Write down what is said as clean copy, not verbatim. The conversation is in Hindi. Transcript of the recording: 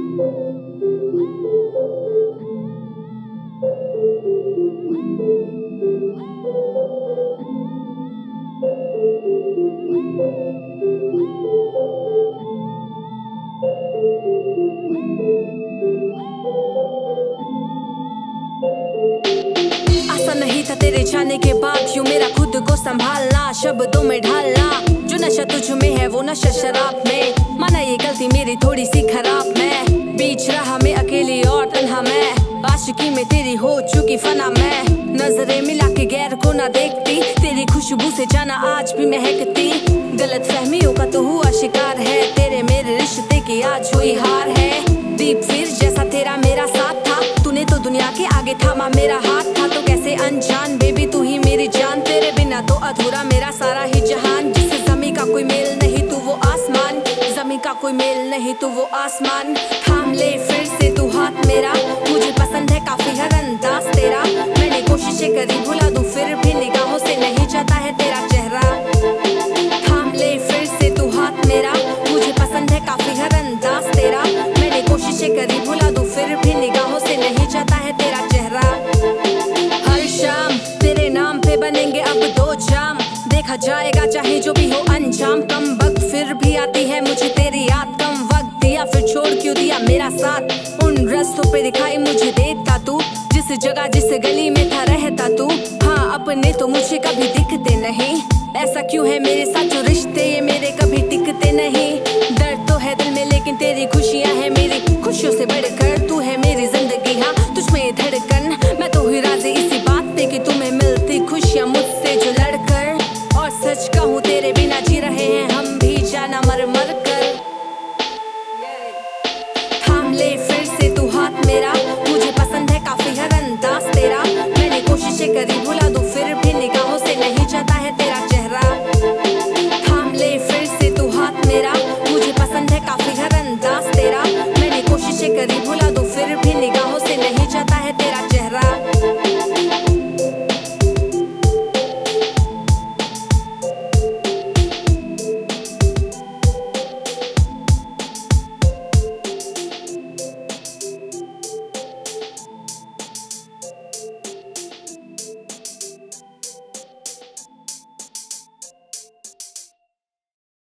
नहीं था तेरे जाने के बाद यूं मेरा खुद को संभालना, शब्दों में ढालना। जो नशा तुझ में है वो नशा शराब में, माना ये गलती मेरी थोड़ी सी खराब। मैं बीच रहा मैं अकेली और तन्हा, मैं आशिकी में तेरी हो चुकी फना। मैं नजरें मिला के गैर को ना देखती, तेरी खुशबू से जाना आज भी महकती। गलत फहमियों का तो हुआ शिकार है, तेरे मेरे रिश्ते की आज हुई हार है। दीप फिर जैसा तेरा मेरा साथ था, तूने तो दुनिया के आगे थामा मेरा हाथ था। तो कैसे अनजान बेबी तू ही मेरी जान, तेरे बिना तो अधूरा मेरा सारा ही जहान। जिससे ज़मीं का कोई मेल नहीं तू वो आसमान, ज़मीं का कोई मेल नहीं तू वो आसमान। थाम ले फिर से तू हाथ मेरा, मुझे पसंद है काफी हर अंदाज तेरा। मैंने कोशिशें करी भुला दूं फिर भी निगाहों से नहीं जाता है तेरा चेहरा। थाम ले फिर से तू हाथ मेरा, मुझे पसंद है काफी हर अंदाज तेरा। मैंने कोशिशें करी भुला दूं फिर भी निगाहों से नहीं जाता है तेरा चेहरा। हर शाम तेरे नाम पे बनेंगे अब दो जाम, देखा जाएगा चाहे जो भी हो अंजाम। कम वक्त फिर भी आती है मुझे तेरी याद, कम वक्त दिया फिर छोड़ क्यों दिया मेरा साथ। उन रास्तों पे दिखाई मुझे देता तू, जिस जगह जिस गली में था रहता तू। हाँ अपने तो मुझे कभी दिखते नहीं, ऐसा क्यों है मेरे साथ जो रिश्ते ये मेरे कभी टिकते नहीं। दर्द तो है दिल में लेकिन तेरी खुशियाँ है मेरी खुशियों से बढ़कर। तू है मेरी जिंदगी हाँ तुझ में धड़कन, मैं तो हुई राजी इसी बात पे कि तुम्हें मिलती खुशियाँ मुझसे जो लड़कर। और सच कहूँ तेरे बिना जी रहे हैं हम भी जाना मर मर कर। थाम ले फिर से तू हाथ मेरा, मुझे पसंद है काफी हर अंदाज तेरा। मैंने कोशिशें करी भुला दूं फिर भी निगाहों से नहीं जाता है तेरा चेहरा। थाम ले फिर से तू हाथ मेरा, मुझे पसंद है काफी हर अंदाज तेरा। मैंने कोशिशें करी भुला दूं फिर भी निगाहों से नहीं जाता है